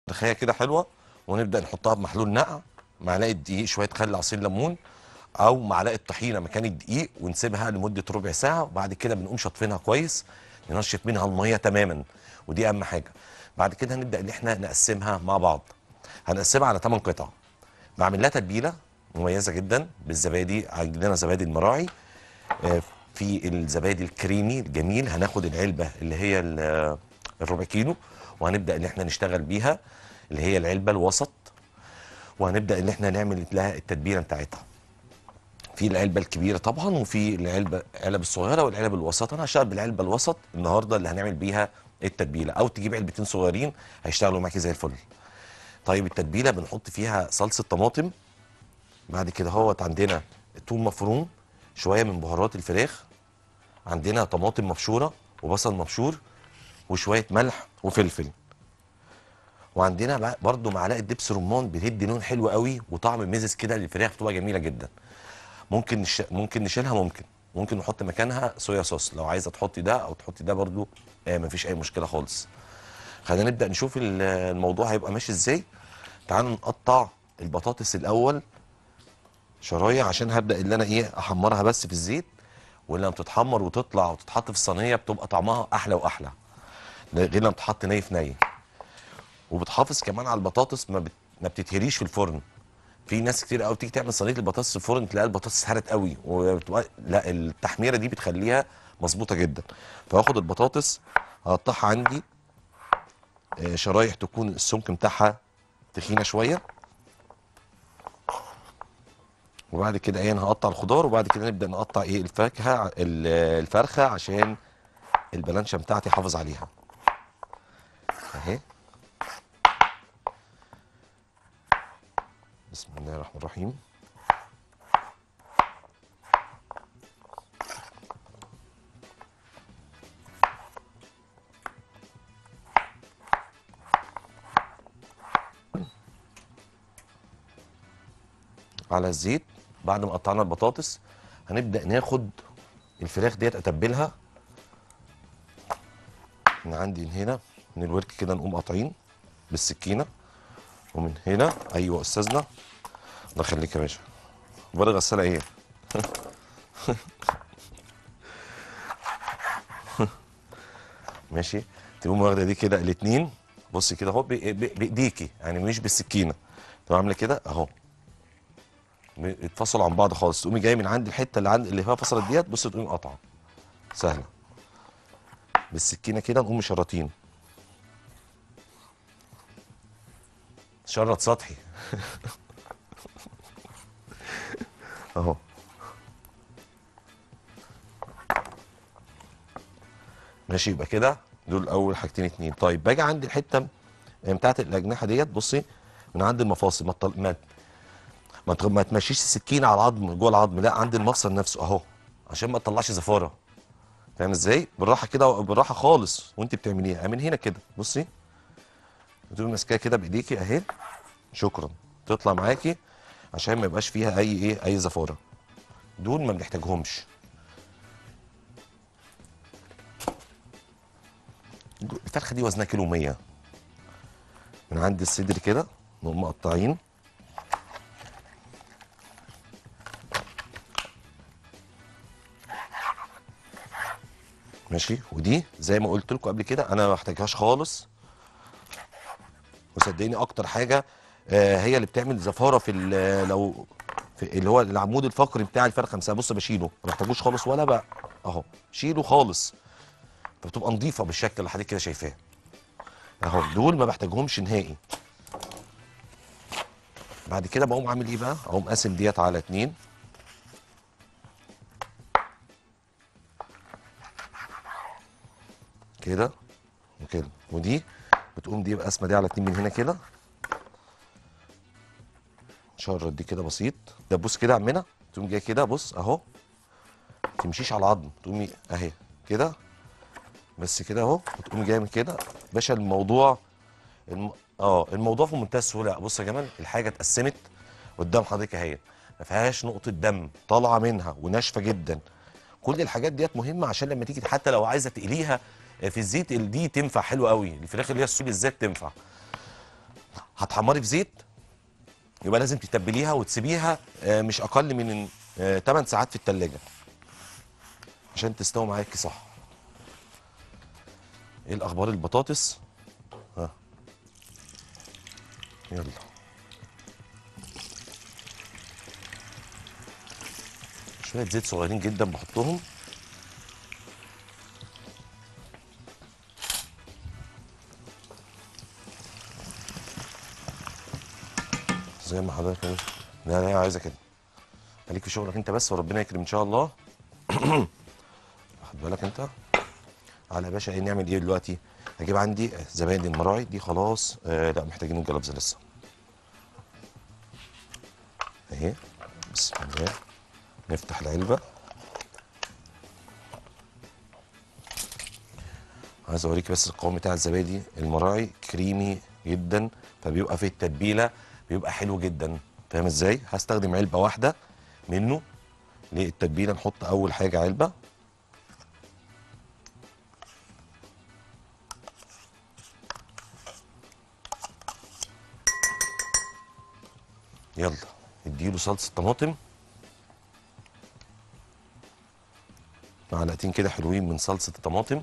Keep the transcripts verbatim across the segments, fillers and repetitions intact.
رخايه كده حلوه، ونبدا نحطها بمحلول نقع، معلقه دقيق، شويه خل، عصير ليمون، او معلقه طحينه مكان الدقيق، ونسيبها لمده ربع ساعه. وبعد كده بنقوم شاطفينها كويس، ننشف منها الميه تماما، ودي اهم حاجه. بعد كده هنبدا ان احنا نقسمها مع بعض. هنقسمها على ثمان قطع. بعمل لها تتبيله مميزه جدا بالزبادي، عندنا زبادي المراعي. آه، في الزبادي الكريمي الجميل، هناخد العلبه اللي هي ال- الربع كيلو، وهنبدا ان احنا نشتغل بيها، اللي هي العلبه الوسط، وهنبدا ان احنا نعمل لها التتبيله بتاعتها. في العلبه الكبيره طبعا، وفي العلبه العلب الصغيره والعلب الوسط. انا هشتغل بالعلبه الوسط النهارده اللي هنعمل بيها التتبيله، او تجيب علبتين صغيرين هيشتغلوا معاكي زي الفل. طيب التتبيله بنحط فيها صلصه طماطم، بعد كده هوت عندنا توم مفروم، شويه من بهارات الفراخ، عندنا طماطم مبشوره وبصل مبشور، وشويه ملح وفلفل، وعندنا بقى برضو معلقه دبس رمان بتدي لون حلو قوي وطعم مزز كده للفراخ، بتبقى جميله جدا. ممكن نش... ممكن نشيلها، ممكن ممكن نحط مكانها صويا صوص لو عايزه تحطي ده او تحطي ده برضو. آه مفيش اي مشكله خالص. خلينا نبدا نشوف ال- الموضوع هيبقى ماشي ازاي. تعالوا نقطع البطاطس الاول شرايح، عشان هبدا اللي انا ايه احمرها بس في الزيت، ولما بتتحمر وتطلع وتتحط في الصينيه بتبقى طعمها احلى واحلى، غير لما بتتحط ني في ني. وبتحافظ كمان على البطاطس، ما, بت... ما بتتهريش في الفرن. في ناس كتير قوي تيجي تعمل صينيه البطاطس في الفرن تلاقي البطاطس اتهرت قوي، وبتبقى لا، التحميره دي بتخليها مظبوطه جدا. فاخد البطاطس اقطعها عندي آه، شرايح تكون السمك بتاعها تخينه شويه، وبعد كده ايه انا هقطع الخضار، وبعد كده نبدا نقطع ايه الفاكهه ال- الفرخه، عشان البلانشه بتاعتي احافظ عليها اهي. بسم الله الرحمن الرحيم. على الزيت بعد ما قطعنا البطاطس هنبدا ناخد الفراخ ديت اتبلها من عندي. من هنا من الورك كده نقوم قاطعين بالسكينه، ومن هنا ايوه استاذنا، الله يخليك يا باشا. بره غساله ايه؟ ماشي. تقوم واخده دي كده الاتنين، بصي كده اهو ب- ب- بايديكي يعني مش بالسكينه، تبقى عامله كده اهو، م- اتفصلوا عن بعض خالص. تقومي جايه من عند الحته اللي عند اللي فيها فصلت ديت، بصي تقومي قاطعه سهله بالسكينه كده، نقوم مشرطين شرط سطحي اهو. ماشي يبقى كده دول اول حاجتين اتنين. طيب باجي عند الحته بتاعت الاجنحه ديت، بصي من عند المفاصل، ما تطل... ما ما تغ- ما تمشيش السكينه على العظم جوه العظم، لا عند المفصل نفسه اهو، عشان ما تطلعش زفاره. فاهم ازاي؟ بالراحه كده، بالراحه خالص وانت بتعمليها من هنا كده، بصي بتقومي ماسكاها كده بايديكي اهي، شكرا، تطلع معاكي عشان ما يبقاش فيها اي ايه اي زفاره. دول ما بنحتاجهمش. الفرخه دي وزنها كيلو مية. من عند الصدر كده نقوم مقطعين، ماشي. ودي زي ما قلت لكم قبل كده انا ما بحتاجهاش خالص، وصدقيني اكتر حاجه آه، هي اللي بتعمل زفاره في ال- لو في اللي هو العمود الفقري بتاع الفرخه نفسها. بص بشيله، ما بحتاجوش خالص ولا بقى اهو، شيله خالص، فبتبقى نظيفه بالشكل اللي حضرتك كده شايفاه اهو. دول ما بحتاجهمش نهائي. بعد كده بقوم عامل ايه بقى، اقوم قاسم ديت على اتنين كده وكده، ودي بتقوم دي قاسمه دي على اتنين من هنا كده، شرط دي كده بسيط. ده بص كده يا عمنا، تقوم جاي كده بص اهو، تمشيش على العظم، تقومي اهي كده بس كده اهو، وتقومي جايه من كده باشا. الموضوع الم... اه الموضوع في منتهى السهوله. بص يا جمال، الحاجه اتقسمت قدام حضرتك اهي، ما فيهاش نقطه دم طالعه منها وناشفه جدا. كل الحاجات ديت مهمه عشان لما تيجي حتى لو عايزه تقليها في الزيت، دي تنفع حلو قوي. الفراخ اللي هي السوري بالذات تنفع. بتحمري في زيت يبقى لازم تتبليها وتسيبيها آه، مش اقل من آه، ثماني ساعات في التلاجة عشان تستوي معاكي صح. ايه الاخبار البطاطس؟ ها يلا. شويه زيت صغيرين جدا بحطهم. زي ما حضرتك كده. لا لا عايزه كده. خليك في شغلك انت بس وربنا يكرم ان شاء الله. خد بالك انت. على يا باشا ايه نعمل ايه دلوقتي؟ هجيب عندي زبادي المراعي دي خلاص. آه لا محتاجين الجلابز لسه. اهي. بسم الله. نفتح العلبه. عايز اوريك بس القوام بتاع الزبادي المراعي كريمي جدا، فبيبقى في التتبيله بيبقى حلو جدا. فاهم ازاي؟ هستخدم علبه واحده منه للتتبيله. نحط اول حاجه علبه. يلا اديله صلصه طماطم، معلقتين كده حلوين من صلصه الطماطم.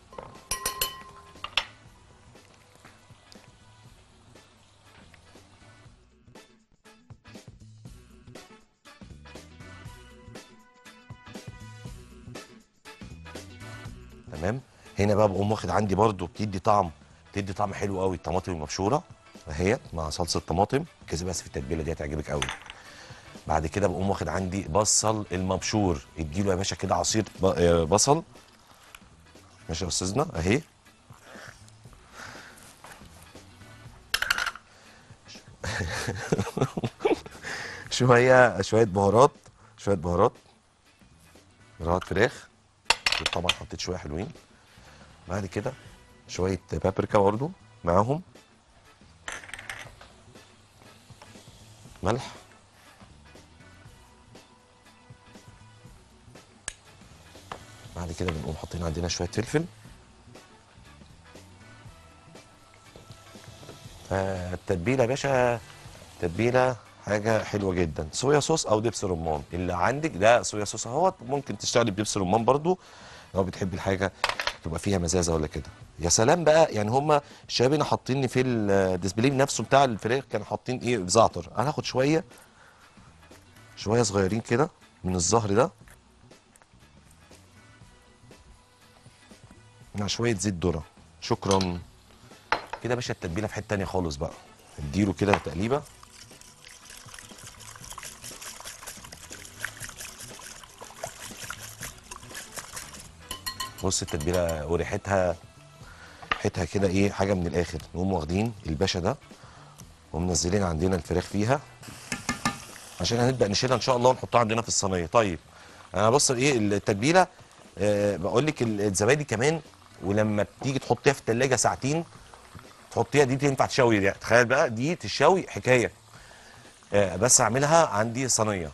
تمام. هنا بقى بقوم واخد عندي برده بتدي طعم، بتدي طعم حلو قوي الطماطم المبشوره اهيت مع صلصه طماطم كذا، بس في التتبيله دي هتعجبك قوي. بعد كده بقوم واخد عندي بصل المبشور، اديله يا باشا كده عصير ب- آه، بصل. ماشي يا استاذنا اهي. شويه شويه بهارات، شويه بهارات بهارات فراخ. طبعا حطيت شويه حلوين. بعد كده شويه بابريكا برضو معاهم، ملح. بعد كده بنقوم حاطين عندنا شويه فلفل. فالتتبيله يا باشا تتبيله حاجه حلوه جدا. صويا صوص او دبس رمان اللي عندك، ده صويا صوص اهوت. ممكن تشتغلي بدبس رمان برضو لو بتحبي الحاجه تبقى فيها مزازه ولا كده. يا سلام بقى، يعني هما الشباب هنا حاطين في الديسبلاي نفسه بتاع الفراخ كانوا حاطين ايه زعتر. انا هاخد شويه شويه صغيرين كده من الزهر ده مع شويه زيت ذره. شكرا. كده يا باشا التتبيله في حته تانيه خالص بقى. اديله كده تقليبه. بص التتبيله وريحتها، ريحتها كده ايه حاجه من الاخر. نقوم واخدين الباشا ده ومنزلين عندنا الفراخ فيها عشان هنبدا نشيلها ان شاء الله ونحطها عندنا في الصينيه. طيب انا بص ايه التتبيله. أه بقول لك الزبادي كمان، ولما بتيجي تحطيها في الثلاجه ساعتين تحطيها دي تنفع تشوي. دي تخيل بقى دي تشوي حكايه. أه بس اعملها عندي صينيه.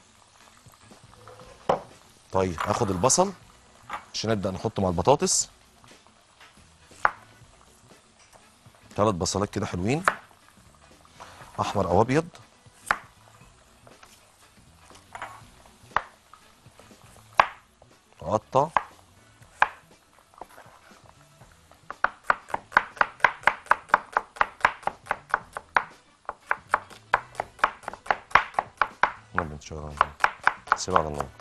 طيب هاخد البصل عشان نبدا نحطه مع البطاطس. ثلاث بصلات كده حلوين، احمر او ابيض. اقطع. نبدا نشغل سيبها على النار.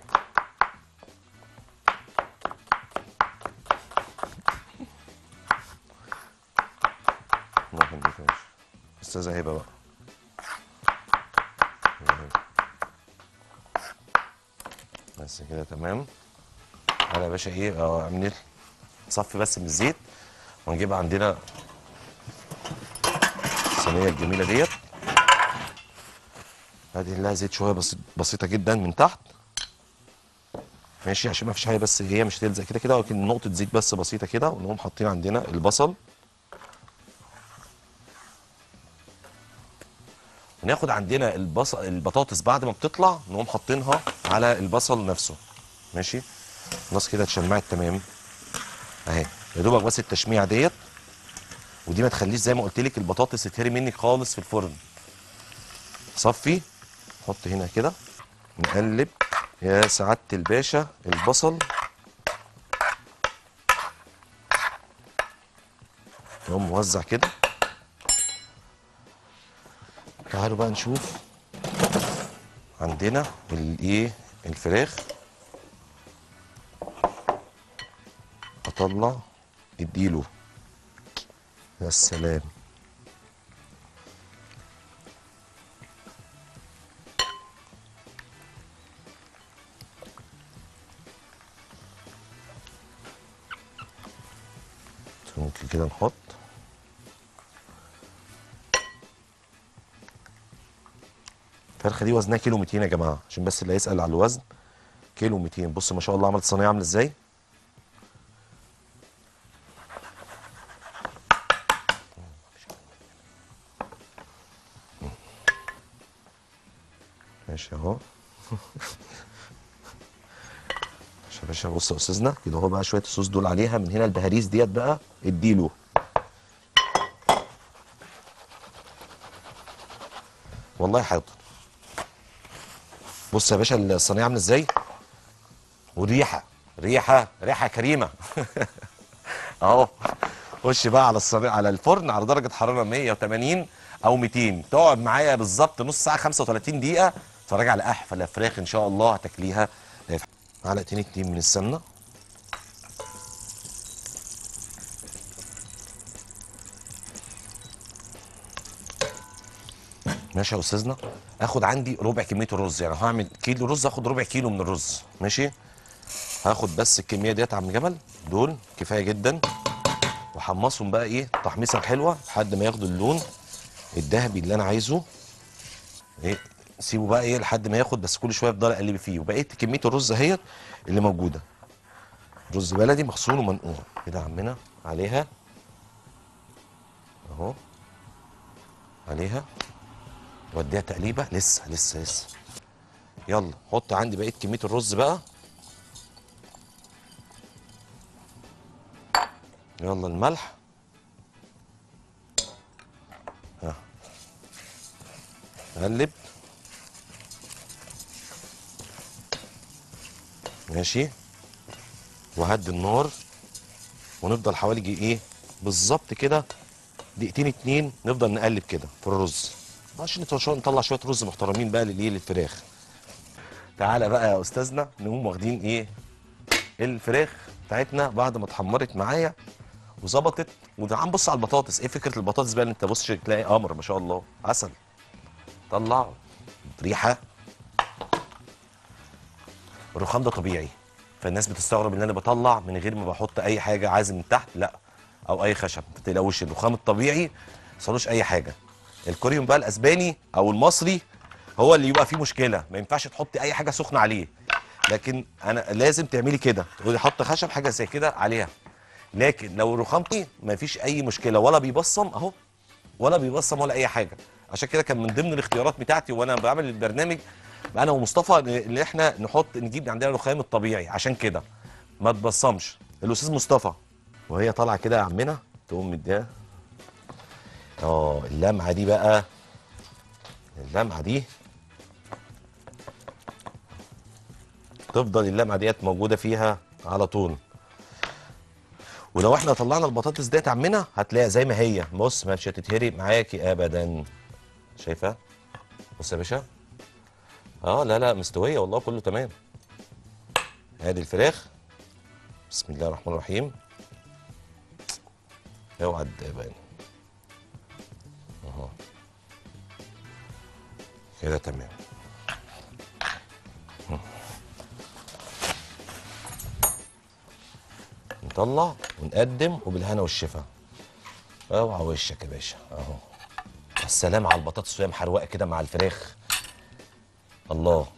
الله يخليك يا باشا. استاذه هبه بقى. بس كده تمام. انا يا باشا ايه اه اعمل صفي بس من الزيت ونجيب عندنا الصينيه الجميله ديت. ادي لها زيت شويه بسيط بسيطه جدا من تحت. ماشي عشان ما فيش حاجه، بس هي مش هتلزق كده كده، ولكن نقطه زيت بس بسيطه كده. ونقوم حاطين عندنا البصل. وناخد عندنا البصل البطاطس بعد ما بتطلع نقوم حاطينها على البصل نفسه. ماشي. خلاص كده اتشمعت تمام اهي. يا دوبك بس التشميعه ديت ودي ما تخليش زي ما قلت لك البطاطس تتهري منك خالص في الفرن. صفي، حط هنا كده، نقلب. يا سعاده الباشا البصل نقوم موزع كده. تعالوا بقى نشوف عندنا الايه الفراخ. اطلع اديله. يا سلام. ممكن كده نحط الفرخه دي وزنها كيلو ميتين يا جماعه، عشان بس اللي هيسال على الوزن. كيلو ميتين. بص ما شاء الله عملت صينيه عامله ازاي. ماشي اهو. ماشي يا باشا. بص يا استاذنا كده اهو بقى شويه الصوص دول عليها من هنا. البهاريز ديت بقى اديله. والله حاضر. بص يا باشا الصينيه عامله ازاي، والريحه ريحه ريحه كريمه. اهو. خش بقى على الصينيه على الفرن على درجه حراره مية وتمانين او ميتين. تقعد معايا بالظبط نص ساعه، خمسة وتلاتين دقيقه. اتفرج على احلى فراخ ان شاء الله هتاكليها. معلقتين اتنين من السمنه. ماشي يا استاذنا. اخد عندي ربع كميه الرز، يعني هعمل كيلو رز اخد ربع كيلو من الرز. ماشي. هاخد بس الكميه ديت يا عم جبل، دول كفايه جدا. واحمصهم بقى ايه تحميصه حلوه لحد ما ياخدوا اللون الذهبي اللي انا عايزه. ايه سيبه بقى ايه لحد ما ياخد، بس كل شويه افضل اقلب فيه. وبقيت كميه الرز اهيت اللي موجوده، رز بلدي مغسول ومنقوع كده يا عمنا. عليها اهو، عليها. وديها تقليبه. لسه لسه لسه. يلا حط عندي بقيه كميه الرز بقى. يلا الملح. ها قلب. ماشي. وهدي النار ونفضل حوالي جي ايه بالظبط كده دقيقتين اتنين. نفضل نقلب كده في الرز عشان نطلع شويه رز محترمين بقى للايه للفراخ. تعالى بقى يا استاذنا نقوم واخدين ايه الفراخ بتاعتنا بعد ما اتحمرت معايا وظبطت. وتعال نبص على البطاطس. ايه فكره البطاطس بقى اللي انت بص تلاقي قمر ما شاء الله عسل. طلع ريحه. الرخام ده طبيعي، فالناس بتستغرب ان انا بطلع من غير ما بحط اي حاجه عازم من تحت، لا، او اي خشب. ما تقلقوش، الرخام الطبيعي ما صالوش اي حاجه. الكوريوم بقى الاسباني او المصري هو اللي يبقى فيه مشكله، ما ينفعش تحطي اي حاجه سخنه عليه. لكن انا لازم تعملي كده، تقولي حط خشب حاجه زي كده عليها. لكن لو رخامتي ما فيش اي مشكله، ولا بيبصم اهو، ولا بيبصم ولا اي حاجه. عشان كده كان من ضمن الاختيارات بتاعتي وانا بعمل البرنامج انا ومصطفى ان احنا نحط نجيب عندنا الرخام الطبيعي عشان كده ما تبصمش. الاستاذ مصطفى وهي طالعه كده يا عمنا تقوم مديها اه اللمعه دي بقى. اللمعه دي تفضل اللمعه ديت موجوده فيها على طول. ولو احنا طلعنا البطاطس ديت يا عمنا هتلاقيها زي ما هي. بص مش هتتهري معاكي ابدا. شايفها؟ بص يا باشا. اه لا لا مستويه والله كله تمام. ادي الفراخ. بسم الله الرحمن الرحيم. اوعى الدبان اهو كده تمام. نطلع ونقدم وبالهنا والشفا. اوعى وشك يا باشا اهو. السلام على البطاطس وهي محروقه كده مع الفراخ. الله.